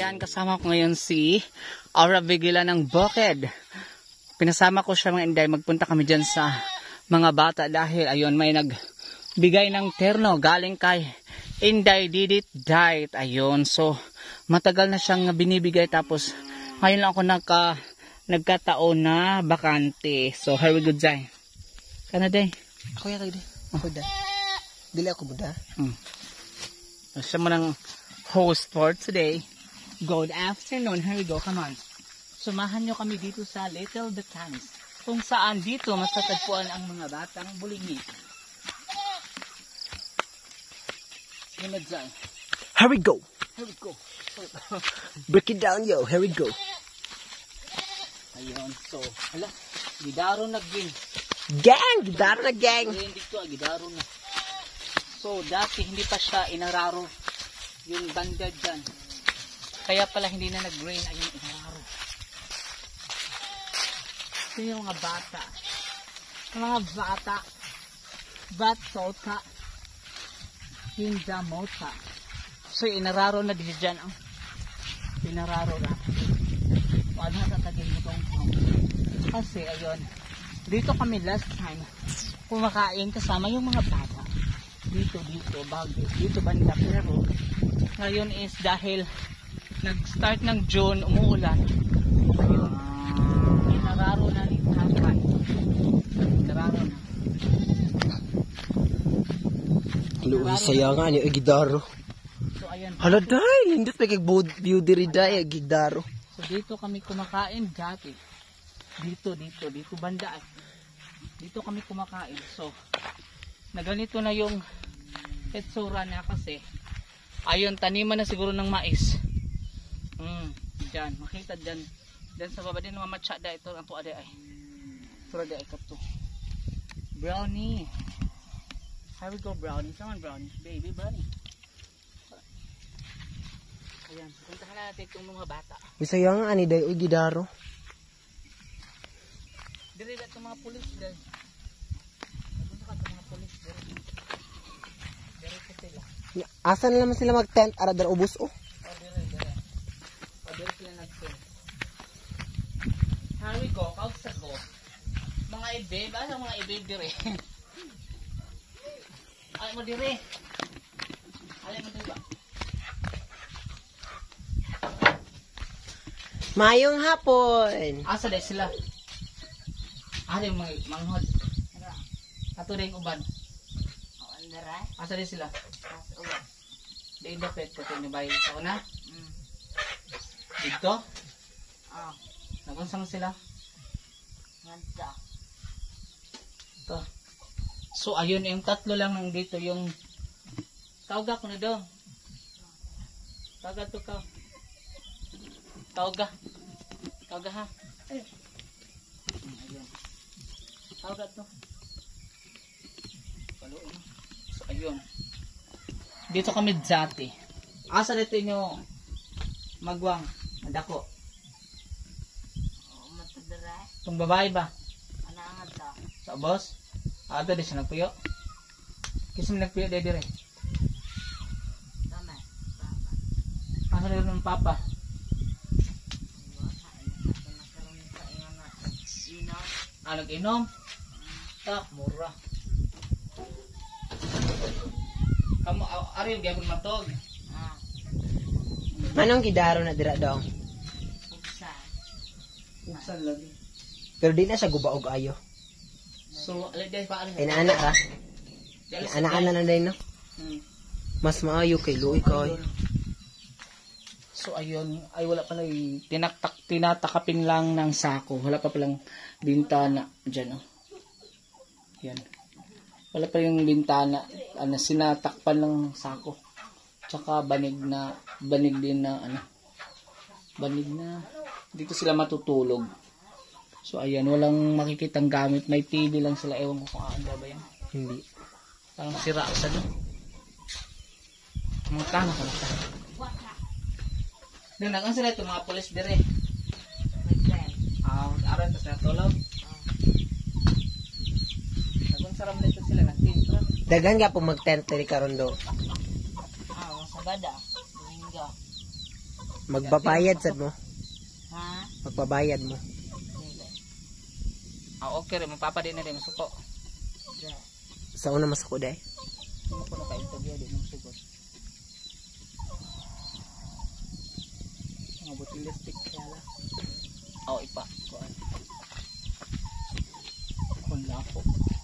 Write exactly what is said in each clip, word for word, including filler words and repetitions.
Ayan, kasama ko ngayon si Aura Vigila ng Bukid. Pinasama ko siya mga Inday. Magpunta kami dyan sa mga bata dahil ayun may nagbigay ng terno galing kay Inday Didit Diet. Ayun, so matagal na siyang binibigay tapos ngayon lang ako nagka, nagkataon na bakante. So here we go, Jai. Kana day? Ako yan, day. Ako da. Dili ako buda. Hmm. Siya mo ng host for today. Good afternoon. Here we go. Come on. Sumahan nyo kami dito sa Little Batangas. Kung saan dito matatagpuan ang mga batang bulingi. Sunod dyan. Here we go. Here we go. Break it down, yo. Here we go. Ayun. So, hala. Gidaro na gin. Gang! Gidaro na gang. Ayun dito. Gidaro na. So, dati hindi pa siya inararo. Yung banda dyan. Kaya pala hindi na nag-grain. Ayun, inararo. Ito yung mga bata. Mga bata. Batota. Hindamota. So, inararo na dito dyan. Oh. Inararo na. Paano natatagin mo itong oh. Kasi, ayun. Dito kami last time kumakain kasama yung mga bata. Dito, dito, bago. Dito banda. Pero, ngayon is dahil nag-start ng June, umuulan. Ayun. Inararo na ni Tatay. Inararo na. Luwi saya nga niyo, Gidaro. So, ayan. Hala, day. Lindot pa kag-view diri, day, Gidaro. So, dito kami kumakain dati. Dito, dito, dito banda. Dito kami kumakain. So, na ganito na yung etsura na kasi ayun, taniman na siguro ng mais. Hmm, dyan, makita dyan. Dyan sa baba din, mga matsyada. Ito, ang po ada ay. Tura da, ito to. Brownie. Here we go, brownie. Come on, brownie. Baby, brownie. Ayan, puntahan na natin itong mga bata. Bisaya nga, ani, day, uy, Gidaro. Diri na itong mga pulis, day. Punta ka itong mga pulis, diri. Diri ko sila. Asan naman sila mag-tent? Aradar ubos, oh. Here we go, kausa ko. Mga ibe, ba sa mga ibe dire? Ay mo dire. Ay mo dire ba? Mayong hapon. Asa day sila? Ari mga manghod. Ato ding uban. Asa day sila? Uban. Day dapat ko ni bay sa una. Mm. Dito? Ah. Nagunsang sila? Nganta. Ito. So, ayun, yung tatlo lang nang dito, yung tawga ko na daw. Tawga to ka. Tawga. Tawga ha. Ayun. Ayun. Tawga to. Paluin. So, ayun. Dito kami dati. Asa dito nyo magwang. Madako. Itong babae ba? Anangat ka. Sa boss? Ato di siya nagpuyo? Kasi mo nagpuyo di dire? Tama. Asa rin ng papa? Ah, nag-inom? Tak, mura. Kamu, arin, gabon matog. Manong Gidaro na dira daw? Uksan lagi. Pero di na siya gubaog ayo. So, alagay pa alin. Ay naanak ka? Anak-anak na din, no? Hmm. Mas maayo kay Luoy kay. So, ayun. Ay, wala pa lang. Tinaktak, tinatakapin lang ng sako. Wala pa palang bintana. Diyan, oh. Yan. Wala pa yung bintana. Ano, sinatakpan ng sako. Tsaka banig na, banig din na, ano. Banig na. Dito sila matutulog. So, ayan. Walang makikitang gamit. May T V lang sila. Ewan ko kung aanda ba yan. Hindi. Parang sira sa doon. Mga tama ka na. Doon, nagang sila ito. Mga polis dire. Ah, uh, aran tas natulog. Nagang saram dito sila. Nagtintro. Dagan nga po mag-tent diri karon do. Ah, Sabada. Domingo. Magbabayad sad mo. Ha? Magbabayad mo. Ah, okay rin. Magpapa din na rin. Masuko. Sa una mas ako day. Sumuko na ka-interview din ng sugot. Mga butilistik kaya. Oo, ipa. Kuan. Kung lapo.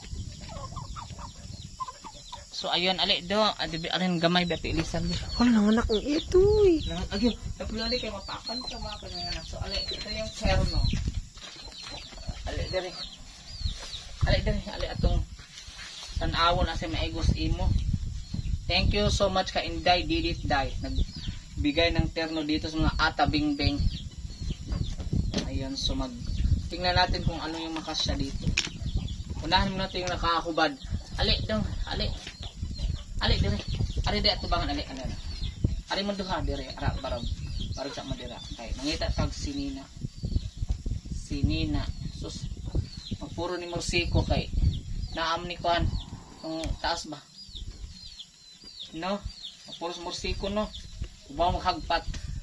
So ayun, ali do, adi alin gamay ba ilisan di. Wala nang anak ng ito eh. Lang agyo, tapos kay mapakan ka mga kanang so ali, ito yung terno. Ali diri. Ali diri, ali atong tan-awon na sa maigos imo. Thank you so much ka Inday Didit Day. Nagbigay ng terno dito sa mga ata bingbing. Ayun, so mag tingnan natin kung ano yung makasya dito. Unahin mo natin yung nakakubad. Ali dong, ali. Ali dire. Ari di atubangan ali ano. Ari mo duha dire ara barog. Barog sa madira. Kay mangita tag sinina. Sinina. Sus. Magpuro ni Morsiko kay naam ni kuan ang taas ba. No? Magpuro sa Morsiko no. Ubaw maghagpat.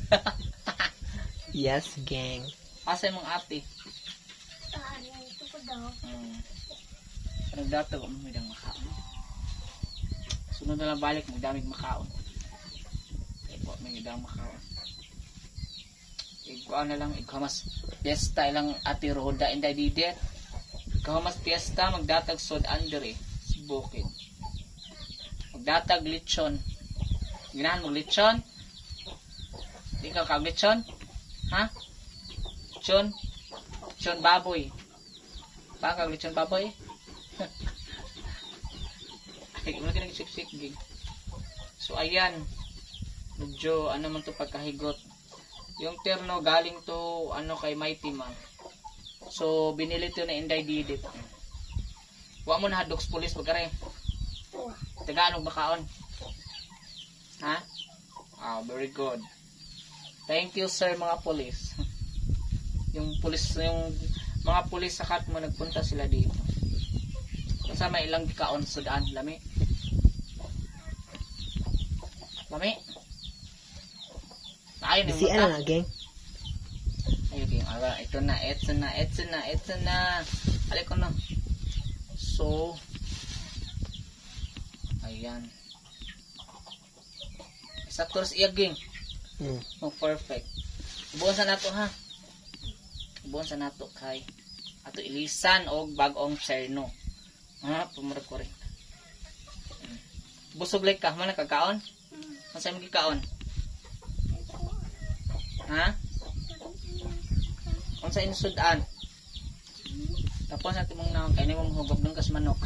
Yes, gang. Asa mong ate? Ah, ito ko daw. Hmm. Anong dato mo midang makaon? Sunod na lang balik mo daming makaon. Ay po, may idang makaon. Iguan na lang, ikaw mas fiesta ilang ati Roda inday dide. Ikaw mas fiesta magdatag sod andre sa bukid. Magdatag lechon. Ginahan mo lechon? Di ka kag lechon? Ha? Lechon? Lechon baboy. Pakag lechon baboy? Ay, una ka nag-sik-sik gig. So ayan, medyo ano man to pagkahigot. Yung terno galing to ano kay Mighty Man. So binili to na Inday Didit. Wa mo na hadoks police pagkare. Tagalog bakaon. Ha? Ah, very good. Thank you sir mga police. Yung police yung mga police sakat mo nagpunta sila dito. Sa may ilang kaon sa daan lami. Lami. Ayun yung Si ano mata. na, gang? Ayun yung ara. Ito na, ito na, ito na, ito na. Alay ko na. So, ayan. Sakto sa iya, gang. Hmm. Oh, perfect. Buon sa nato ha. Buon sa nato kay ato ilisan og bag-ong serno. Ha, pumarag ko rin. Busog like ka, man nagkakaon? Ang sa'yo magkikaon? Ha? Ang sa'yo sudan? Tapos natin mong naon, kaya mong hugog ng kas manok.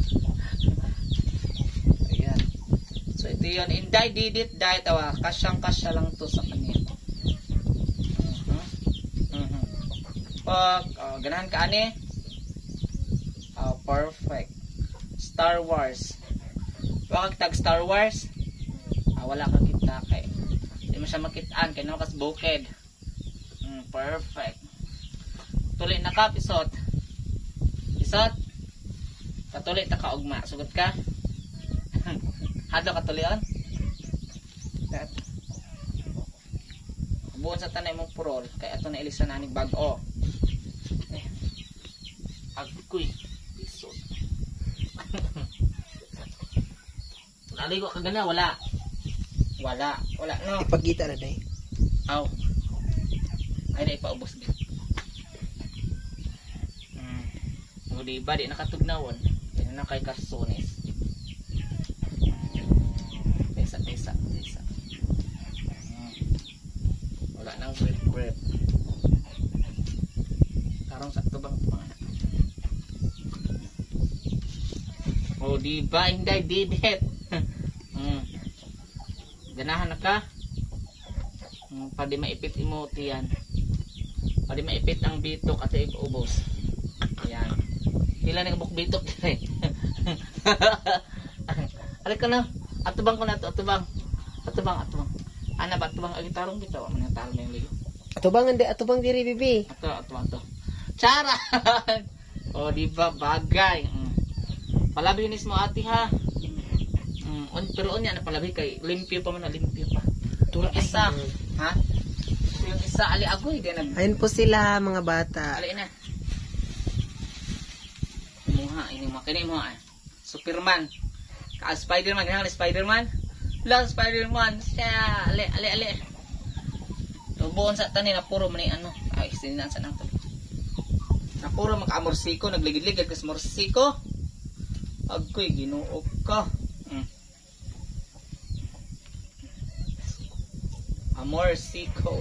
Ayan. So ito yun, Inday Didit Day, tawa, kasyang kasya lang to sa kanya. Uh-huh. Uh-huh. Pag, uh, ganahan ka ani? Oh, perfect. Star Wars. Wakag tag Star Wars? Ah, wala kang kita kay. Hindi mo siya makitaan kay naman kas bukid. Hmm, perfect. Tuloy na ka, pisot. Pisot. Katuloy ta ka ugma. Sugot ka? Hadlo ka tuloy on? That. Buon sa tanay mong purol kay ato na ilisan na ning bag-o. Eh. Agkuy. Naligo ka gana, wala. Wala, wala no. Ipagkita na day. Aw. Ay na ipaubos din. Hmm. O diba, di nakatugnawon. Yan na kay Kasunis. Pesa, pesa, pesa. Hmm. Wala nang grip, grip. Karong sakto bang ito mga anak? O diba, Inday Didit. Hmm. Ganahan na ka. Hmm, pwede maipit imo tiyan. Pwede maipit ang bitok at iubos. Ayan. Pila na kabuk bitok dire. Alik ka na. Atubang ko na to, atubang. Atubang, atubang. Ana ba atubang agitarong bitaw man ang talo na yung ligo. Atubangan di, atubang diri bibi. Ato, atubang to. Chara. O di ba bagay. Mm. Palabinis mo ati ha. Mm, on, pero onya na palabi kay limpyo pa man na limpyo pa. Tura Isa. ay, Ha? yung isa ali agoy din nag Ayun po sila mga bata. ali na. Muha ini mo kini mo ah. Superman. Ka Spider-Man kanang Spider-Man. La Spider-Man siya ali ali ali. Tubuon sa tanin na puro man ni ano. Ay sininan sa nato. Na puro maka-amorsiko nagligid-ligid kas morsiko. Agoy Ginoo ka. Hmm. Amorsiko.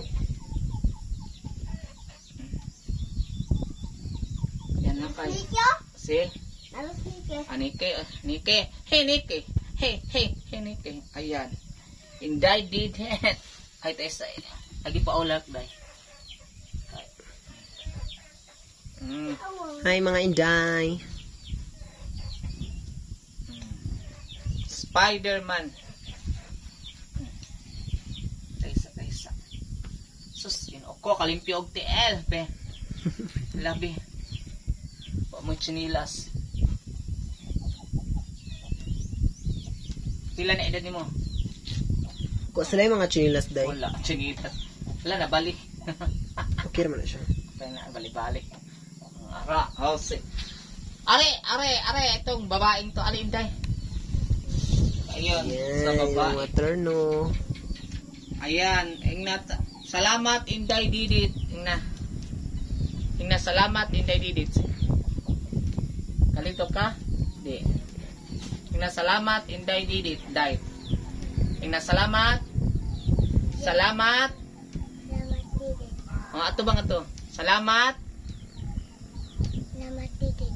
Yan na kay. Si Ano sige? Anike, Nike. Hey Nike. Hey, hey, hey Nike. Ayan. Inday did it. Ay tesa. Lagi pa ulak dai. Mm. Hi mga Inday. Spider-Man. Kaisa, kaisa. Sus, yun ako, kalimpyo og T L, pe. Labi. Pa mo chinilas. Pila na edad ni mo? Ko sila yung mga chinilas day. Wala, chinilas. Wala na, bali. Okay naman na siya. Kaya na, bali-bali. Ara, oh, si. Are, are, are, itong babaeng to, alinday. Ayun, sa Yan, babae. mga terno. Ayan, ingnat. Salamat Inday Didit. Ingna. Ingna salamat Inday Didit. Kalito ka? Di. Ingna salamat Inday Didit. Dai. Ingna salamat. Salamat. Salamat didi. Oh, ato bang ato? Salamat. Salamat didi.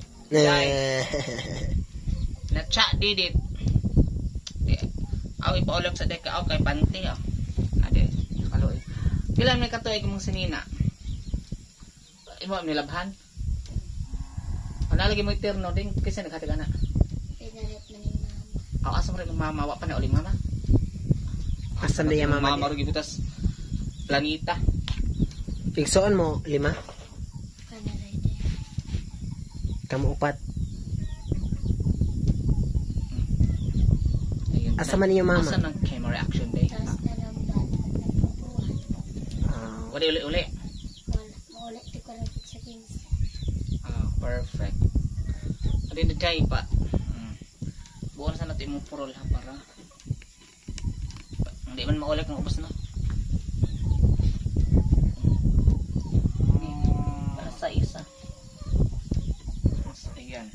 Na cha Didit. Di. Aw ipaulog sa deka aw kay panty ah. Ade. Kaloy. Pila may katuig mong sinina? Imo nilabhan? Ano lagi mo iterno din kasi naghatag ana. Pinalit man ni mama. Aw asa mo rin mama wa pa na uling mama. Asan na yung mama Mama niya? ro gibutas planeta. Fiksoon mo, lima? Panaray din. Kamu upat. Ayun. Asa man yung mama? Asa nang camera action day? Tapos na lang ba? Nagpapuan. Ah, Wala uli-uli. Wala. Maulit ko lang sa kinsa. Ah, perfect. Adi na jay pa. Hmm. Buwan sa natin mo purol ha para hindi man maulit ng ubos na. Para sa isa. Ayan.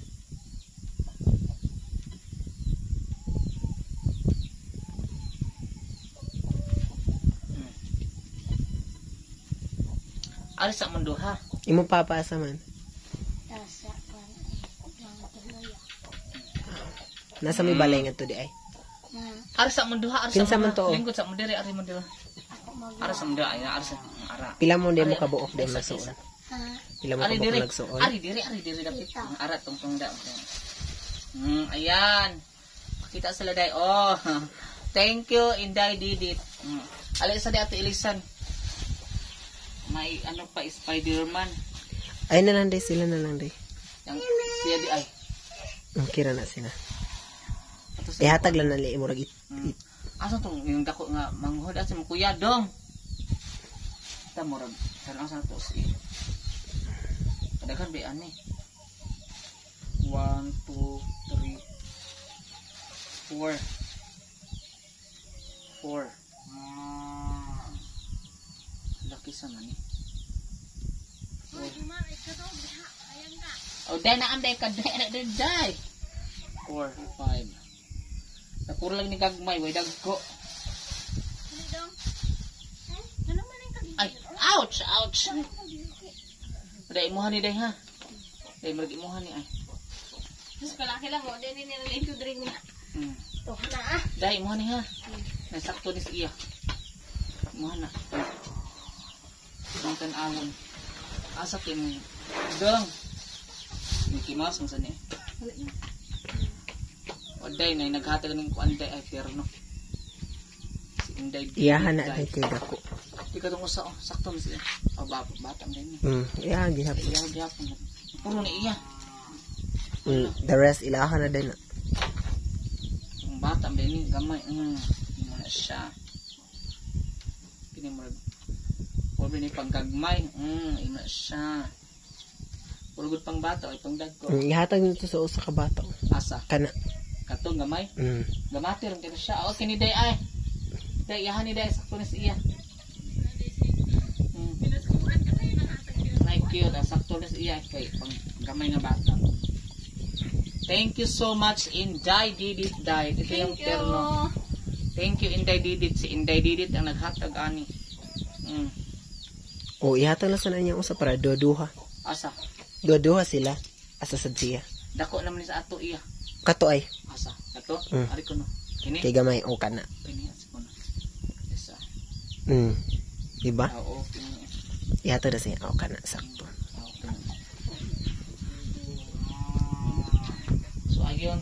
Hmm. Alis sa mundo ha. imo papaasa man. Tapos sa pan. Mga tuluya. Nasa may balay nga to di ay. Na Ara sa mundo ha, ara sa Kinsa man to? Lingkod sa mundo ri ari mundo. ako mag... Ara sa mundo ay ara sa ara. Pila mo di mo Ari, kabuok di isa, nagsuon. isa. Ha? Pila mo Ari kabuok diri. nagsuon. Ari diri, ari diri dapit. Ara tong tong da. Hmm, ayan. Pakita sila day. Oh. Thank you Inday Didit. Hmm. Ali sa di ato ilisan. May ano pa Spider-Man. Ay na lang day, sila na lang day. Yang siya di ay. Okay ra na sila. Ato sa- Ihatag lang na li imo rag it. Hmm. it- Asa tong yung dako nga manghod asa mo kuya dong. Ta mo rag sarang sa to si. Kadaghan ba ani? one, two, three, four. four. Ah. Laki sa man ni. Oh, dai na am dai ka dai na dai dai. four, five. Napuro lang ni gagmay, way dagko. Ay, ouch, ouch. Dai imuha ni dai ha. Dai mag imuha ni ay. Mas kalaki lang mo. Dili nilalain ko drink na. Hmm. Ito na ah. Dai imuha ni ha. Nasakto ni siya. Imuha na. Ang tan-awon. Asa kin dong. Mickey Mouse mo sa ni. Oday na naghatag ning kuan day ay perno. Si Inday. Iyahan na day kay dako. Di ka tong usa oh, sakto mi siya. Oh, bata bata din ni. Mm, iyahan gihap. Iya gyapon. Puro na iya. Mm, the rest ilahan na din na. Ang bata din ni gamay. Mm, mo na siya. Kini mo. Or rin pagkagmay. Mm, ina siya. Pulgod pang bata o pang dagko. Mm, ihatag nito sa usa ka bata. Asa? Kana. Katong gamay. Mm. Gamati rin kaya siya. O, kini day ay. Day, yahan ni day. Sakto na siya. Mm. Like yun. Sakto na siya. Kay pang gamay nga bata. Thank you so much, Inday Didit Day. Ito yung terno. Thank you, Inday Didit. Si Inday Didit ang naghatag ani. Mm. O ihatag na sa niya usa para duha-duha. Asa? Duha-duha sila. Asa sa siya. Dako naman ni sa ato iya. Kato ay. Asa? Ato? Mm. Ari ko no. Kini? Kay gamay o kana. Kini as ko na. Isa. Mm. Diba? Oo, kini. Ihatag na siya o kana sakto. Oo, kini. So ayun.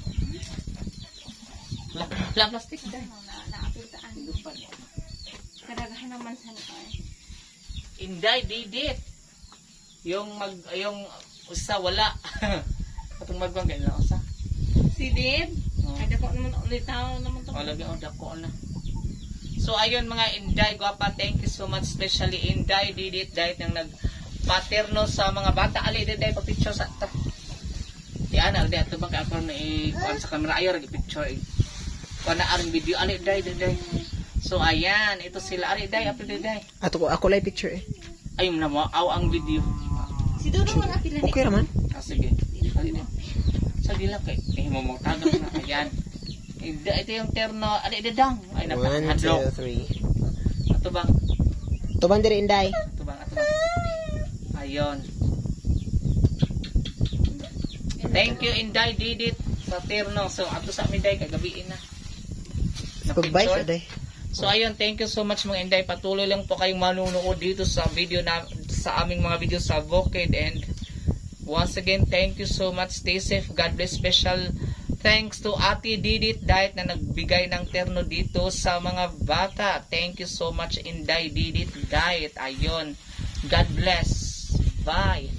La, la plastic dai. Naapitaan. Kadagahan naman sa nakay. Inday Didit. Yung mag yung usa wala. Katong magwang kay na usa. Si Dib? Oo. Ay, dako naman ulit tao naman to. Oh, lagi ang dako na. So ayun mga Inday guwapa, thank you so much, especially Inday Didit dahil nang nagpaterno sa mga bata. Ali Inday pa picture sa ta. Di ana di ato bang ako na i-kuan sa camera ayo ra picture. Kuan na aring video ali Inday Inday. So ayan, ito sila ari Inday, api Inday. Ato ko ako lay picture eh. Ayun na mo aw ang video. Si Dodo man apila ni. Okay raman. Ah, sige. Ali din. Sige lang kay eh mo mo tagak na ayan. Ito, ito yung terno, ali dadang. Ay One, napakahadlok. two, three. Ato bang Tuban diri Inday. Ito bang, ito bang. Ayun. Thank you, Inday Didit sa terno. So, ato sa Inday, kagabiin na. Pag-bye sa day. So, ayun, thank you so much mga Inday. Patuloy lang po kayong manunood dito sa video na, sa aming mga video sa Vocade. And once again, thank you so much. Stay safe. God bless. Special thanks to Ate Didit Diet na nagbigay ng terno dito sa mga bata. Thank you so much, Inday Didit Diet. Ayun. God bless. Bye.